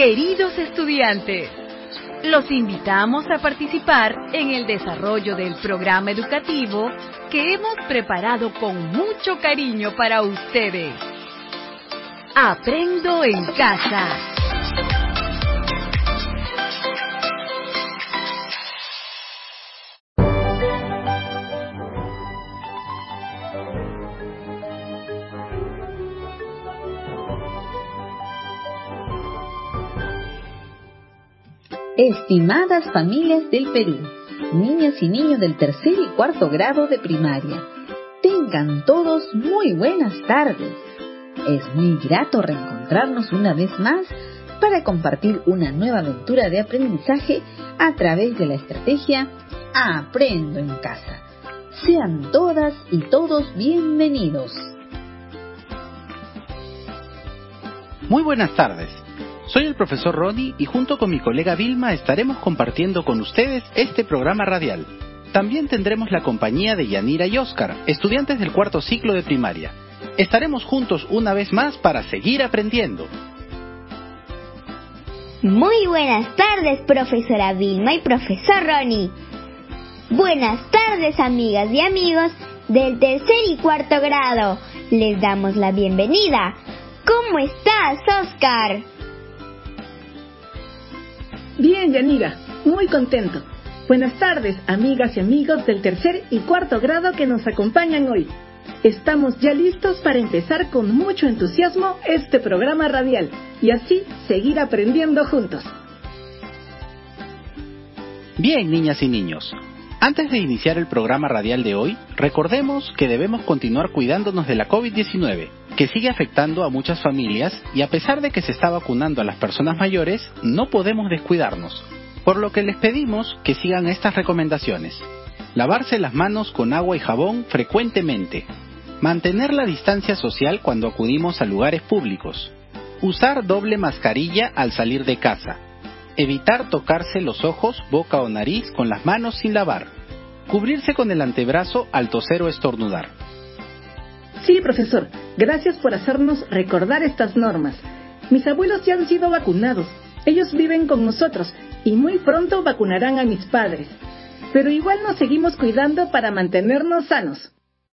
Queridos estudiantes, los invitamos a participar en el desarrollo del programa educativo que hemos preparado con mucho cariño para ustedes. Aprendo en casa. Estimadas familias del Perú, niñas y niños del tercer y cuarto grado de primaria, tengan todos muy buenas tardes. Es muy grato reencontrarnos una vez más para compartir una nueva aventura de aprendizaje a través de la estrategia Aprendo en Casa. Sean todas y todos bienvenidos. Muy buenas tardes. Soy el profesor Ronnie y junto con mi colega Vilma estaremos compartiendo con ustedes este programa radial. También tendremos la compañía de Yanira y Oscar, estudiantes del cuarto ciclo de primaria. Estaremos juntos una vez más para seguir aprendiendo. Muy buenas tardes, profesora Vilma y profesor Ronnie. Buenas tardes, amigas y amigos del tercer y cuarto grado. Les damos la bienvenida. ¿Cómo estás, Oscar? Bien, Yanira, muy contento. Buenas tardes, amigas y amigos del tercer y cuarto grado que nos acompañan hoy. Estamos ya listos para empezar con mucho entusiasmo este programa radial y así seguir aprendiendo juntos. Bien, niñas y niños. Antes de iniciar el programa radial de hoy, recordemos que debemos continuar cuidándonos de la COVID-19, que sigue afectando a muchas familias y a pesar de que se está vacunando a las personas mayores, no podemos descuidarnos, por lo que les pedimos que sigan estas recomendaciones. Lavarse las manos con agua y jabón frecuentemente, mantener la distancia social cuando acudimos a lugares públicos, usar doble mascarilla al salir de casa, evitar tocarse los ojos, boca o nariz con las manos sin lavar, cubrirse con el antebrazo al toser o estornudar. Sí, profesor, gracias por hacernos recordar estas normas. Mis abuelos ya han sido vacunados, ellos viven con nosotros y muy pronto vacunarán a mis padres. Pero igual nos seguimos cuidando para mantenernos sanos.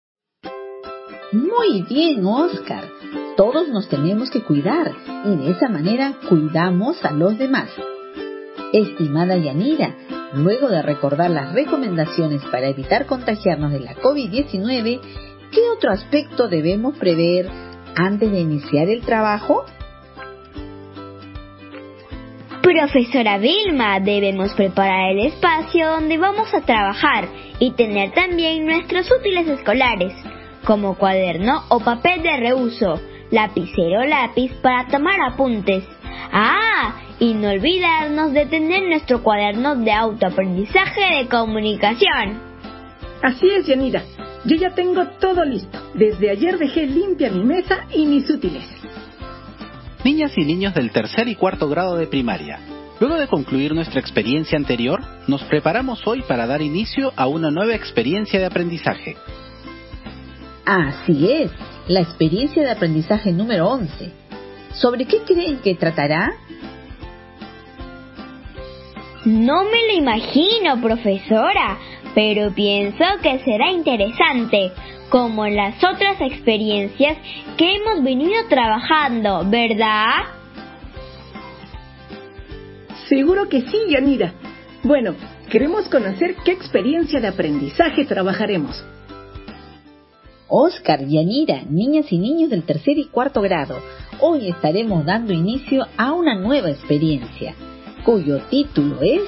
Muy bien, Oscar. Todos nos tenemos que cuidar y de esa manera cuidamos a los demás. Estimada Yanira, luego de recordar las recomendaciones para evitar contagiarnos de la COVID-19, ¿qué otro aspecto debemos prever antes de iniciar el trabajo? Profesora Vilma, debemos preparar el espacio donde vamos a trabajar y tener también nuestros útiles escolares, como cuaderno o papel de reuso, lapicero o lápiz para tomar apuntes. Y no olvidarnos de tener nuestro cuaderno de autoaprendizaje de comunicación. Así es, Yanira. Yo ya tengo todo listo. Desde ayer dejé limpia mi mesa y mis útiles. Niñas y niños del tercer y cuarto grado de primaria, luego de concluir nuestra experiencia anterior, nos preparamos hoy para dar inicio a una nueva experiencia de aprendizaje. Así es, la experiencia de aprendizaje número 11. ¿Sobre qué creen que tratará? No me lo imagino, profesora, pero pienso que será interesante, como en las otras experiencias que hemos venido trabajando, ¿verdad? Seguro que sí, Yanira. Bueno, queremos conocer qué experiencia de aprendizaje trabajaremos. Oscar, Yanira, niñas y niños del tercer y cuarto grado, hoy estaremos dando inicio a una nueva experiencia, cuyo título es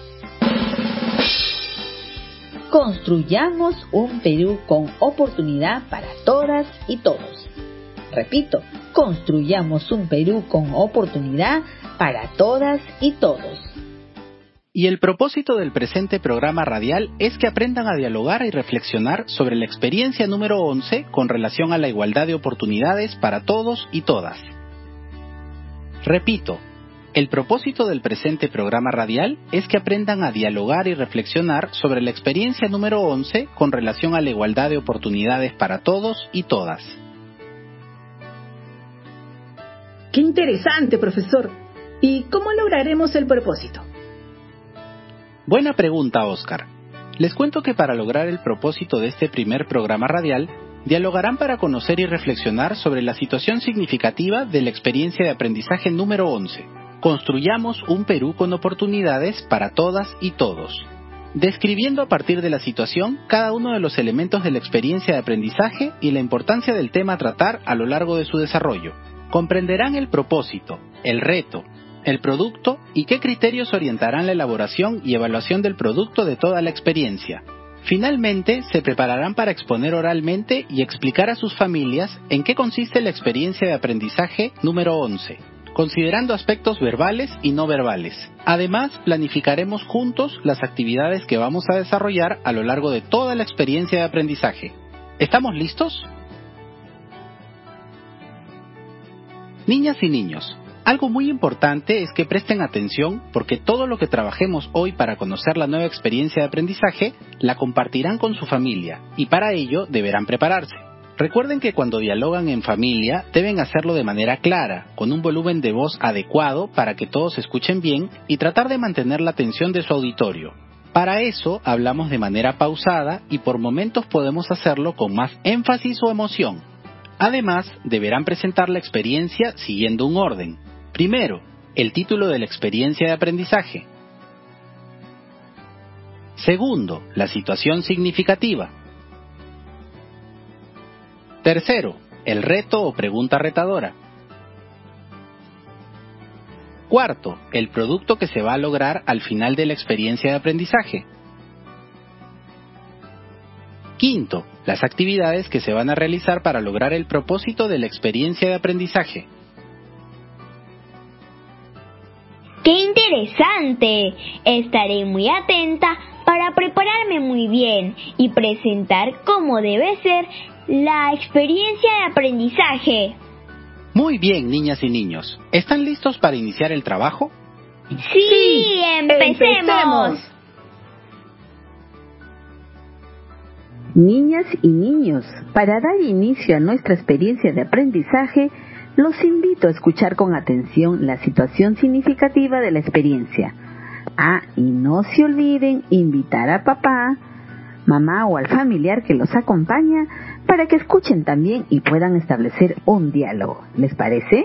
Construyamos un Perú con oportunidad para todas y todos. Repito, construyamos un Perú con oportunidad para todas y todos. Y el propósito del presente programa radial es que aprendan a dialogar y reflexionar sobre la experiencia número 11 con relación a la igualdad de oportunidades para todos y todas. Repito, el propósito del presente programa radial es que aprendan a dialogar y reflexionar sobre la experiencia número 11 con relación a la igualdad de oportunidades para todos y todas. ¡Qué interesante, profesor! ¿Y cómo lograremos el propósito? Buena pregunta, Oscar. Les cuento que para lograr el propósito de este primer programa radial, dialogarán para conocer y reflexionar sobre la situación significativa de la experiencia de aprendizaje número 11. Construyamos un Perú con oportunidades para todas y todos. Describiendo a partir de la situación cada uno de los elementos de la experiencia de aprendizaje y la importancia del tema a tratar a lo largo de su desarrollo. Comprenderán el propósito, el reto, el producto y qué criterios orientarán la elaboración y evaluación del producto de toda la experiencia. Finalmente, se prepararán para exponer oralmente y explicar a sus familias en qué consiste la experiencia de aprendizaje número 11, considerando aspectos verbales y no verbales. Además, planificaremos juntos las actividades que vamos a desarrollar a lo largo de toda la experiencia de aprendizaje. ¿Estamos listos? Niñas y niños, algo muy importante es que presten atención porque todo lo que trabajemos hoy para conocer la nueva experiencia de aprendizaje la compartirán con su familia y para ello deberán prepararse. Recuerden que cuando dialogan en familia deben hacerlo de manera clara, con un volumen de voz adecuado para que todos escuchen bien y tratar de mantener la atención de su auditorio. Para eso hablamos de manera pausada y por momentos podemos hacerlo con más énfasis o emoción. Además, deberán presentar la experiencia siguiendo un orden. Primero, el título de la experiencia de aprendizaje. Segundo, la situación significativa. Tercero, el reto o pregunta retadora. Cuarto, el producto que se va a lograr al final de la experiencia de aprendizaje. Quinto, las actividades que se van a realizar para lograr el propósito de la experiencia de aprendizaje. ¡Qué interesante! Estaré muy atenta para prepararme muy bien y presentar cómo debe ser la experiencia de aprendizaje. Muy bien, niñas y niños. ¿Están listos para iniciar el trabajo? ¡Sí! ¡Empecemos! Niñas y niños, para dar inicio a nuestra experiencia de aprendizaje, los invito a escuchar con atención la situación significativa de la experiencia. Y no se olviden invitar a papá, mamá o al familiar que los acompaña para que escuchen también y puedan establecer un diálogo. ¿Les parece?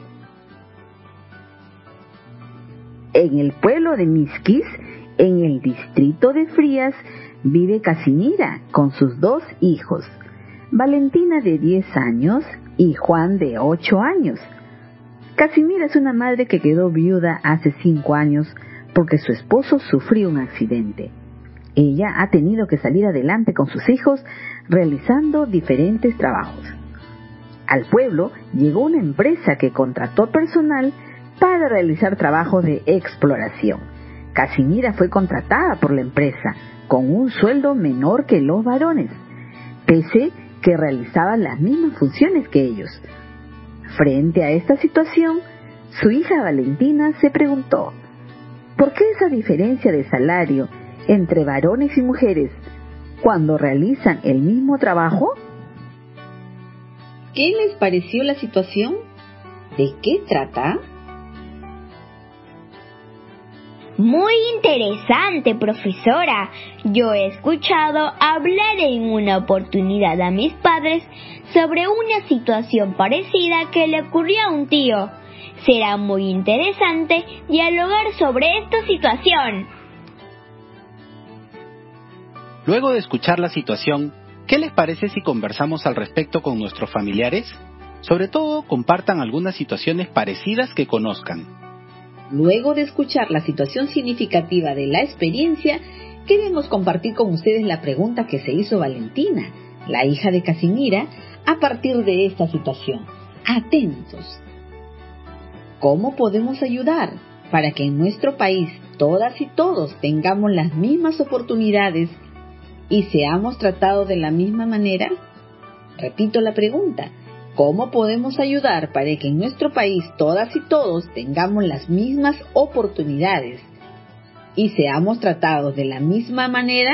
En el pueblo de Misquis, en el distrito de Frías, vive Casimira con sus 2 hijos, Valentina de 10 años y Juan de 8 años. Casimira es una madre que quedó viuda hace 5 años porque su esposo sufrió un accidente. Ella ha tenido que salir adelante con sus hijos realizando diferentes trabajos. Al pueblo llegó una empresa que contrató personal para realizar trabajos de exploración. Casimira fue contratada por la empresa con un sueldo menor que los varones, pese que realizaban las mismas funciones que ellos. Frente a esta situación, su hija Valentina se preguntó, ¿por qué esa diferencia de salario entre varones y mujeres cuando realizan el mismo trabajo? ¿Qué les pareció la situación? ¿De qué trata? Muy interesante, profesora. Yo he escuchado hablar en una oportunidad a mis padres sobre una situación parecida que le ocurrió a un tío. Será muy interesante dialogar sobre esta situación. Luego de escuchar la situación, ¿qué les parece si conversamos al respecto con nuestros familiares? Sobre todo, compartan algunas situaciones parecidas que conozcan. Luego de escuchar la situación significativa de la experiencia, queremos compartir con ustedes la pregunta que se hizo Valentina, la hija de Casimira, a partir de esta situación. Atentos. ¿Cómo podemos ayudar para que en nuestro país todas y todos tengamos las mismas oportunidades y seamos tratados de la misma manera? Repito la pregunta. ¿Cómo podemos ayudar para que en nuestro país todas y todos tengamos las mismas oportunidades y seamos tratados de la misma manera?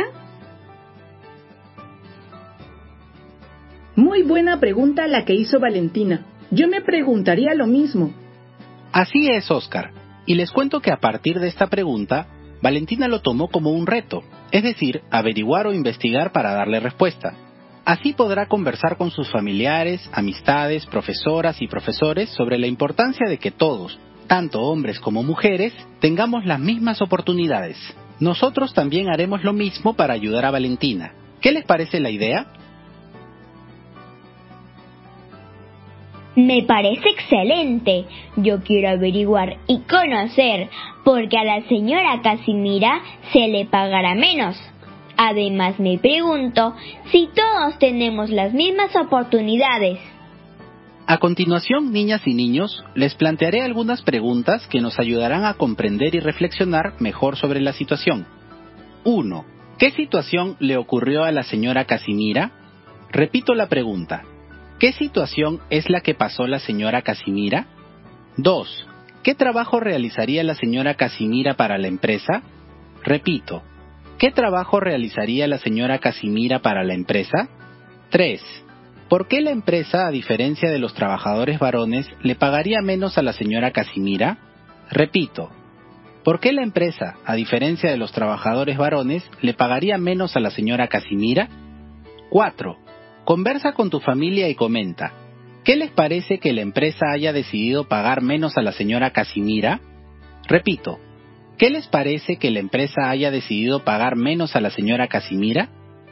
Muy buena pregunta la que hizo Valentina. Yo me preguntaría lo mismo. Así es, Oscar. Y les cuento que a partir de esta pregunta, Valentina lo tomó como un reto, es decir, averiguar o investigar para darle respuesta. Así podrá conversar con sus familiares, amistades, profesoras y profesores sobre la importancia de que todos, tanto hombres como mujeres, tengamos las mismas oportunidades. Nosotros también haremos lo mismo para ayudar a Valentina. ¿Qué les parece la idea? Me parece excelente. Yo quiero averiguar y conocer, porque a la señora Casimira se le pagará menos. Además, me pregunto si todos tenemos las mismas oportunidades. A continuación, niñas y niños, les plantearé algunas preguntas que nos ayudarán a comprender y reflexionar mejor sobre la situación. 1. ¿Qué situación le ocurrió a la señora Casimira? Repito la pregunta. ¿Qué situación es la que pasó la señora Casimira? 2. ¿Qué trabajo realizaría la señora Casimira para la empresa? Repito. ¿Qué trabajo realizaría la señora Casimira para la empresa? 3. ¿Por qué la empresa, a diferencia de los trabajadores varones, le pagaría menos a la señora Casimira? Repito. ¿Por qué la empresa, a diferencia de los trabajadores varones, le pagaría menos a la señora Casimira? 4. Conversa con tu familia y comenta. ¿Qué les parece que la empresa haya decidido pagar menos a la señora Casimira? Repito. ¿Qué les parece que la empresa haya decidido pagar menos a la señora Casimira?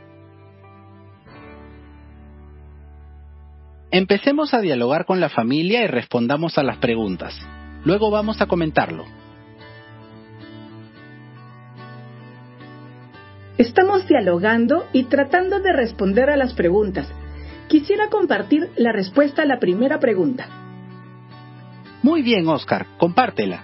Empecemos a dialogar con la familia y respondamos a las preguntas. Luego vamos a comentarlo. Estamos dialogando y tratando de responder a las preguntas. Quisiera compartir la respuesta a la primera pregunta. Muy bien, Oscar, compártela.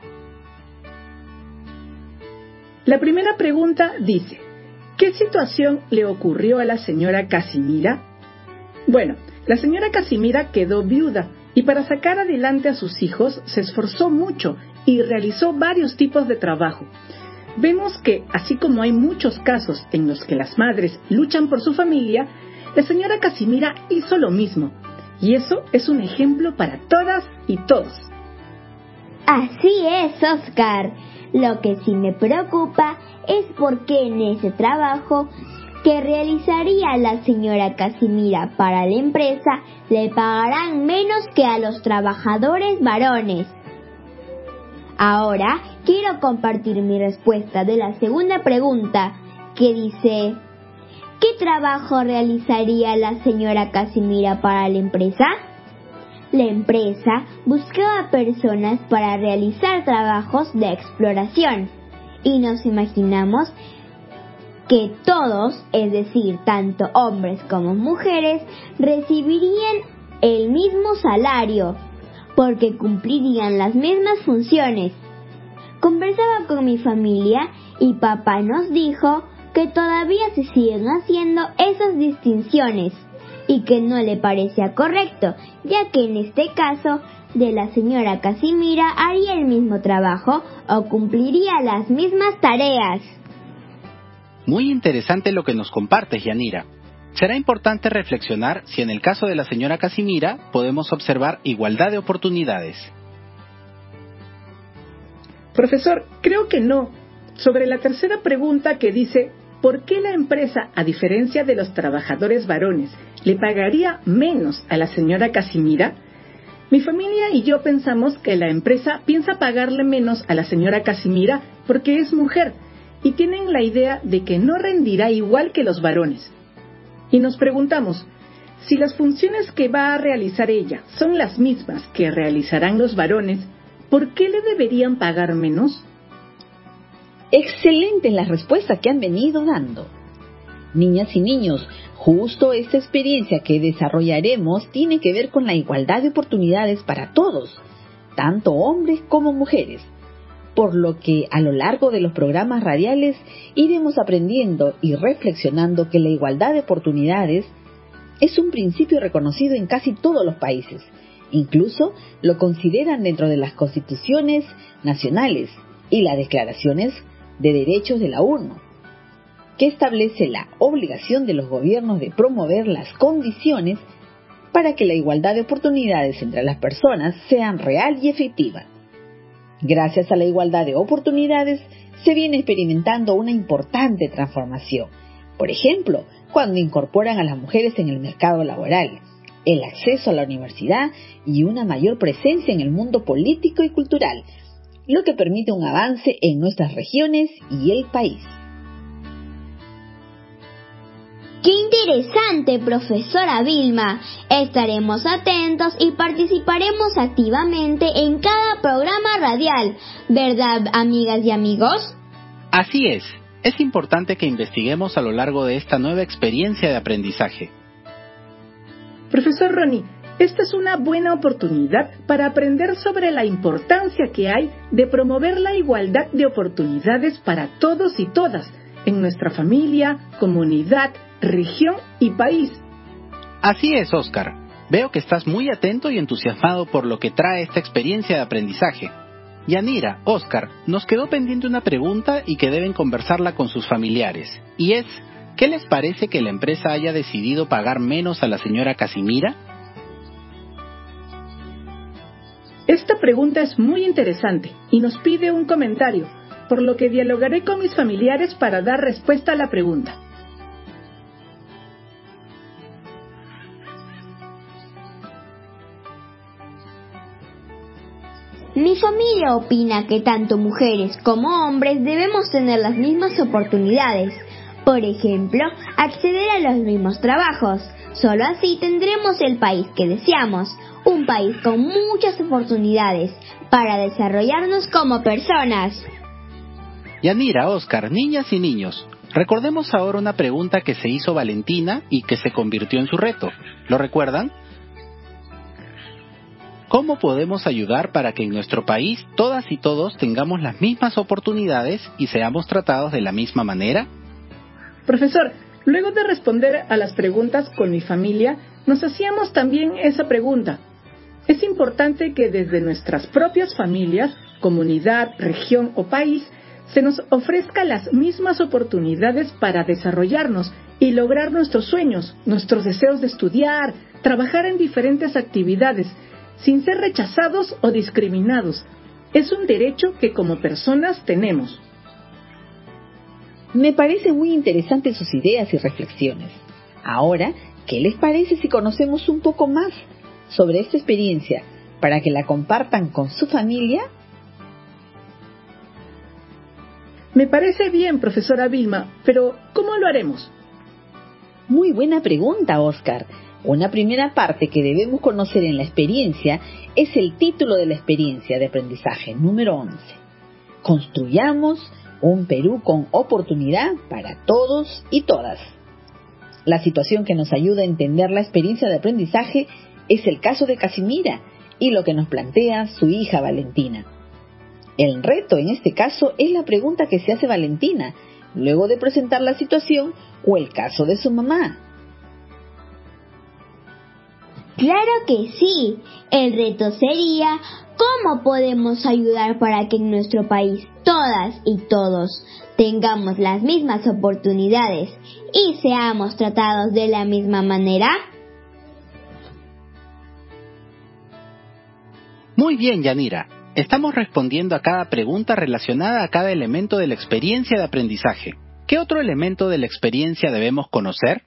La primera pregunta dice, ¿qué situación le ocurrió a la señora Casimira? Bueno, la señora Casimira quedó viuda y para sacar adelante a sus hijos se esforzó mucho y realizó varios tipos de trabajo. Vemos que, así como hay muchos casos en los que las madres luchan por su familia, la señora Casimira hizo lo mismo. Y eso es un ejemplo para todas y todos. Así es, Oscar. Lo que sí me preocupa es por qué en ese trabajo que realizaría la señora Casimira para la empresa le pagarán menos que a los trabajadores varones. Ahora quiero compartir mi respuesta de la segunda pregunta, que dice, ¿qué trabajo realizaría la señora Casimira para la empresa? La empresa buscaba personas para realizar trabajos de exploración y nos imaginamos que todos, es decir, tanto hombres como mujeres, recibirían el mismo salario porque cumplirían las mismas funciones. Conversaba con mi familia y papá nos dijo que todavía se siguen haciendo esas distinciones y que no le parecía correcto, ya que en este caso de la señora Casimira haría el mismo trabajo o cumpliría las mismas tareas. Muy interesante lo que nos compartes, Yanira. Será importante reflexionar si en el caso de la señora Casimira podemos observar igualdad de oportunidades. Profesor, creo que no. Sobre la tercera pregunta que dice, ¿por qué la empresa, a diferencia de los trabajadores varones, le pagaría menos a la señora Casimira? Mi familia y yo pensamos que la empresa piensa pagarle menos a la señora Casimira porque es mujer y tienen la idea de que no rendirá igual que los varones. Y nos preguntamos, si las funciones que va a realizar ella son las mismas que realizarán los varones, ¿por qué le deberían pagar menos? Excelentes las respuestas que han venido dando. Niñas y niños, justo esta experiencia que desarrollaremos tiene que ver con la igualdad de oportunidades para todos, tanto hombres como mujeres, por lo que a lo largo de los programas radiales iremos aprendiendo y reflexionando que la igualdad de oportunidades es un principio reconocido en casi todos los países. Incluso lo consideran dentro de las constituciones nacionales y las declaraciones de derechos de la ONU, que establece la obligación de los gobiernos de promover las condiciones para que la igualdad de oportunidades entre las personas sean real y efectiva. Gracias a la igualdad de oportunidades, se viene experimentando una importante transformación. Por ejemplo, cuando incorporan a las mujeres en el mercado laboral, el acceso a la universidad y una mayor presencia en el mundo político y cultural, lo que permite un avance en nuestras regiones y el país. ¡Qué interesante, profesora Vilma! Estaremos atentos y participaremos activamente en cada programa radial, ¿verdad, amigas y amigos? Así es importante que investiguemos a lo largo de esta nueva experiencia de aprendizaje. Profesor Ronnie, esta es una buena oportunidad para aprender sobre la importancia que hay de promover la igualdad de oportunidades para todos y todas, en nuestra familia, comunidad, región y país. Así es, Oscar. Veo que estás muy atento y entusiasmado por lo que trae esta experiencia de aprendizaje. Yanira, Oscar, nos quedó pendiente una pregunta y que deben conversarla con sus familiares. Y es, ¿qué les parece que la empresa haya decidido pagar menos a la señora Casimira? Esta pregunta es muy interesante y nos pide un comentario, por lo que dialogaré con mis familiares para dar respuesta a la pregunta. Mi familia opina que tanto mujeres como hombres debemos tener las mismas oportunidades. Por ejemplo, acceder a los mismos trabajos. Solo así tendremos el país que deseamos, un país con muchas oportunidades para desarrollarnos como personas. Yanira, Oscar, niñas y niños, recordemos ahora una pregunta que se hizo Valentina y que se convirtió en su reto. ¿Lo recuerdan? ¿Cómo podemos ayudar para que en nuestro país todas y todos tengamos las mismas oportunidades y seamos tratados de la misma manera? Profesor, luego de responder a las preguntas con mi familia, nos hacíamos también esa pregunta. Es importante que desde nuestras propias familias, comunidad, región o país, se nos ofrezca las mismas oportunidades para desarrollarnos y lograr nuestros sueños, nuestros deseos de estudiar, trabajar en diferentes actividades, sin ser rechazados o discriminados. Es un derecho que como personas tenemos. Me parecen muy interesantes sus ideas y reflexiones. Ahora, ¿qué les parece si conocemos un poco más sobre esta experiencia para que la compartan con su familia? Me parece bien, profesora Vilma, pero ¿cómo lo haremos? Muy buena pregunta, Oscar. Una primera parte que debemos conocer en la experiencia es el título de la experiencia de aprendizaje número 11. Construyamos un Perú con oportunidad para todos y todas. La situación que nos ayuda a entender la experiencia de aprendizaje es el caso de Casimira y lo que nos plantea su hija Valentina. El reto en este caso es la pregunta que se hace Valentina, luego de presentar la situación o el caso de su mamá. Claro que sí. El reto sería ¿cómo podemos ayudar para que en nuestro país todas y todos tengamos las mismas oportunidades y seamos tratados de la misma manera? Muy bien, Yanira. Estamos respondiendo a cada pregunta relacionada a cada elemento de la experiencia de aprendizaje. ¿Qué otro elemento de la experiencia debemos conocer?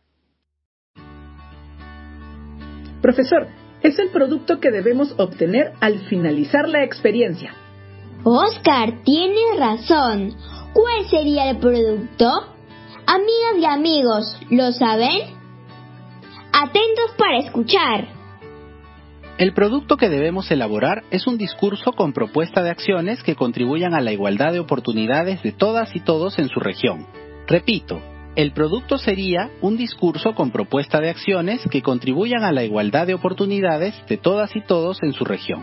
Profesor, es el producto que debemos obtener al finalizar la experiencia. Oscar, tienes razón. ¿Cuál sería el producto? Amigas y amigos, ¿lo saben? Atentos para escuchar. El producto que debemos elaborar es un discurso con propuesta de acciones que contribuyan a la igualdad de oportunidades de todas y todos en su región. Repito, el producto sería un discurso con propuesta de acciones que contribuyan a la igualdad de oportunidades de todas y todos en su región.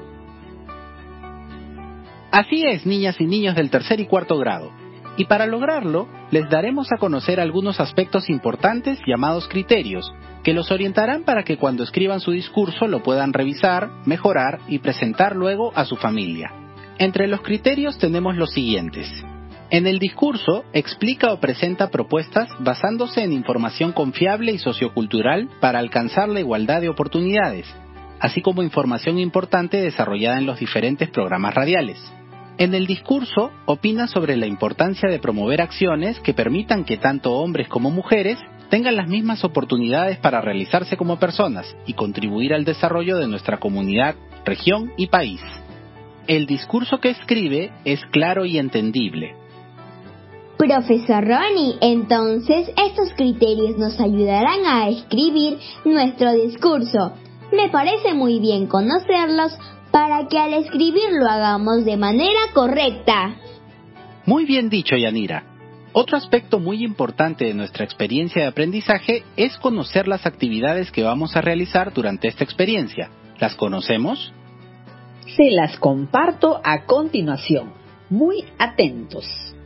Así es, niñas y niños del tercer y cuarto grado. Y para lograrlo, les daremos a conocer algunos aspectos importantes llamados criterios, que los orientarán para que cuando escriban su discurso lo puedan revisar, mejorar y presentar luego a su familia. Entre los criterios tenemos los siguientes. En el discurso, explica o presenta propuestas basándose en información confiable y sociocultural para alcanzar la igualdad de oportunidades, así como información importante desarrollada en los diferentes programas radiales. En el discurso opina sobre la importancia de promover acciones que permitan que tanto hombres como mujeres tengan las mismas oportunidades para realizarse como personas y contribuir al desarrollo de nuestra comunidad, región y país. El discurso que escribe es claro y entendible. Profesor Ronnie, entonces estos criterios nos ayudarán a escribir nuestro discurso. Me parece muy bien conocerlos para que al escribir lo hagamos de manera correcta. Muy bien dicho, Yanira. Otro aspecto muy importante de nuestra experiencia de aprendizaje es conocer las actividades que vamos a realizar durante esta experiencia. ¿Las conocemos? Se las comparto a continuación. Muy atentos.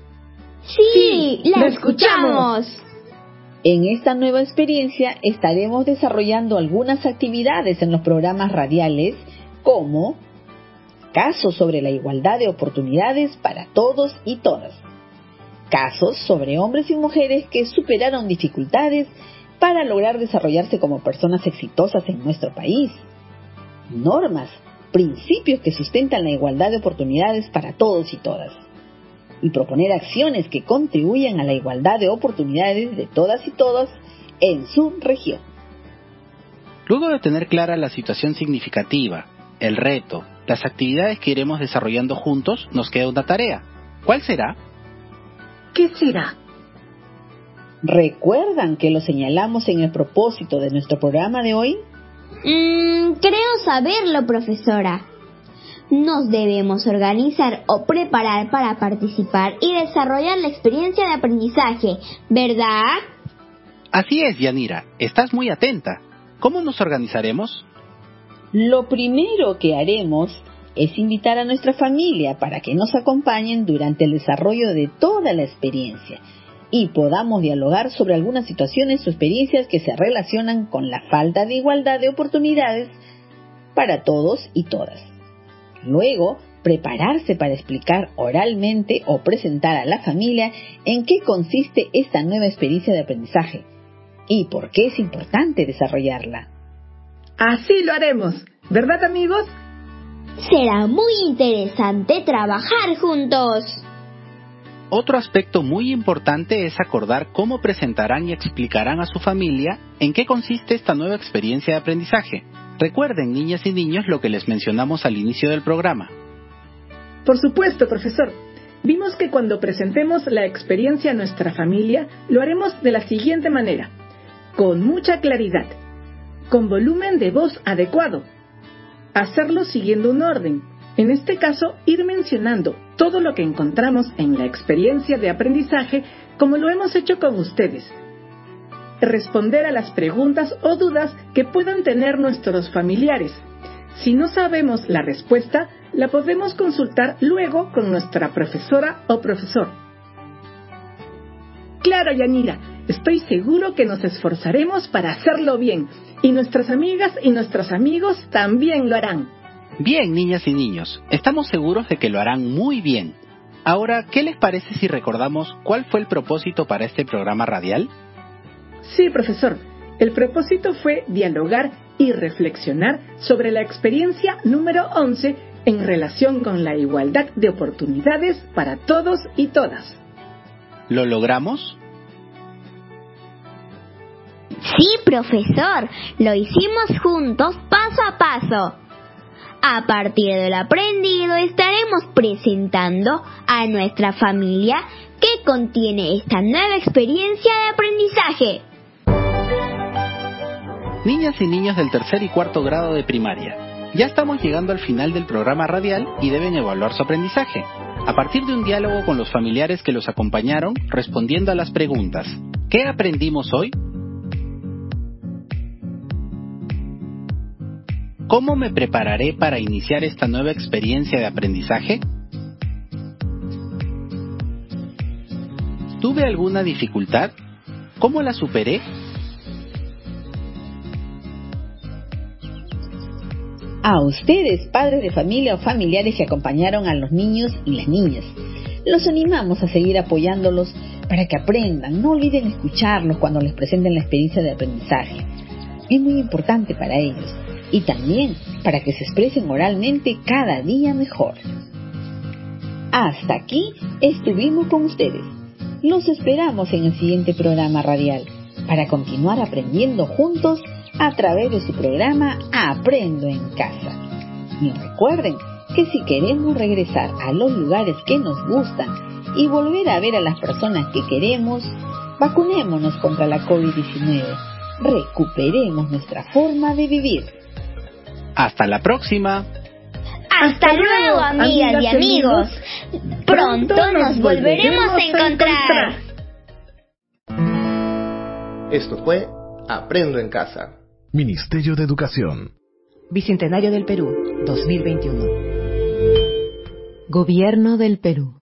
Sí, la escuchamos. En esta nueva experiencia estaremos desarrollando algunas actividades en los programas radiales como casos sobre la igualdad de oportunidades para todos y todas, casos sobre hombres y mujeres que superaron dificultades para lograr desarrollarse como personas exitosas en nuestro país, normas, principios que sustentan la igualdad de oportunidades para todos y todas, y proponer acciones que contribuyan a la igualdad de oportunidades de todas y todos en su región. Luego de tener clara la situación significativa, el reto, las actividades que iremos desarrollando juntos, nos queda una tarea. ¿Cuál será? ¿Qué será? ¿Recuerdan que lo señalamos en el propósito de nuestro programa de hoy? Creo saberlo, profesora. Nos debemos organizar o preparar para participar y desarrollar la experiencia de aprendizaje, ¿verdad? Así es, Yanira. Estás muy atenta. ¿Cómo nos organizaremos? Lo primero que haremos es invitar a nuestra familia para que nos acompañen durante el desarrollo de toda la experiencia y podamos dialogar sobre algunas situaciones o experiencias que se relacionan con la falta de igualdad de oportunidades para todos y todas. Luego, prepararse para explicar oralmente o presentar a la familia en qué consiste esta nueva experiencia de aprendizaje y por qué es importante desarrollarla. Así lo haremos, ¿verdad, amigos? Será muy interesante trabajar juntos. Otro aspecto muy importante es acordar cómo presentarán y explicarán a su familia en qué consiste esta nueva experiencia de aprendizaje. Recuerden, niñas y niños, lo que les mencionamos al inicio del programa. Por supuesto, profesor. Vimos que cuando presentemos la experiencia a nuestra familia, lo haremos de la siguiente manera: con mucha claridad, con volumen de voz adecuado, hacerlo siguiendo un orden. En este caso, ir mencionando todo lo que encontramos en la experiencia de aprendizaje como lo hemos hecho con ustedes. Responder a las preguntas o dudas que puedan tener nuestros familiares. Si no sabemos la respuesta, la podemos consultar luego con nuestra profesora o profesor. Claro, Yanira, estoy seguro que nos esforzaremos para hacerlo bien, y nuestras amigas y nuestros amigos también lo harán. Bien, niñas y niños, estamos seguros de que lo harán muy bien. Ahora, ¿qué les parece si recordamos cuál fue el propósito para este programa radial? Sí, profesor. El propósito fue dialogar y reflexionar sobre la experiencia número 11 en relación con la igualdad de oportunidades para todos y todas. ¿Lo logramos? Sí, profesor, lo hicimos juntos paso a paso. A partir de lo aprendido estaremos presentando a nuestra familia qué contiene esta nueva experiencia de aprendizaje. Niñas y niños del tercer y cuarto grado de primaria, ya estamos llegando al final del programa radial y deben evaluar su aprendizaje. A partir de un diálogo con los familiares que los acompañaron, respondiendo a las preguntas: ¿qué aprendimos hoy? ¿Cómo me prepararé para iniciar esta nueva experiencia de aprendizaje? ¿Tuve alguna dificultad? ¿Cómo la superé? A ustedes, padres de familia o familiares que acompañaron a los niños y las niñas, los animamos a seguir apoyándolos para que aprendan. No olviden escucharlos cuando les presenten la experiencia de aprendizaje. Es muy importante para ellos y también para que se expresen oralmente cada día mejor. Hasta aquí estuvimos con ustedes. Los esperamos en el siguiente programa radial para continuar aprendiendo juntos a través de su programa Aprendo en Casa. Y recuerden que si queremos regresar a los lugares que nos gustan y volver a ver a las personas que queremos, vacunémonos contra la COVID-19. Recuperemos nuestra forma de vivir. Hasta la próxima. Hasta luego, amigas y amigos. Pronto nos volveremos a encontrar. Esto fue Aprendo en Casa. Ministerio de Educación. Bicentenario del Perú, 2021. Gobierno del Perú.